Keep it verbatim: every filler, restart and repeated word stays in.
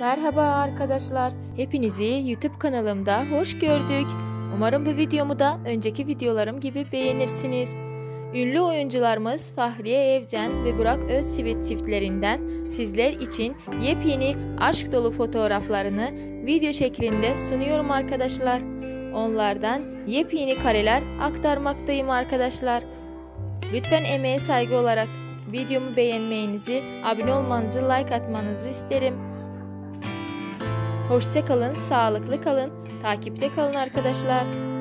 Merhaba arkadaşlar. Hepinizi YouTube kanalımda hoş gördük. Umarım bu videomu da önceki videolarım gibi beğenirsiniz. Ünlü oyuncularımız Fahriye Evcen ve Burak Özçivit çiftlerinden sizler için yepyeni aşk dolu fotoğraflarını video şeklinde sunuyorum arkadaşlar. Onlardan yepyeni kareler aktarmaktayım arkadaşlar. Lütfen emeğe saygı olarak videomu beğenmenizi, abone olmanızı, like atmanızı isterim. Hoşça kalın, sağlıklı kalın, takipte kalın arkadaşlar.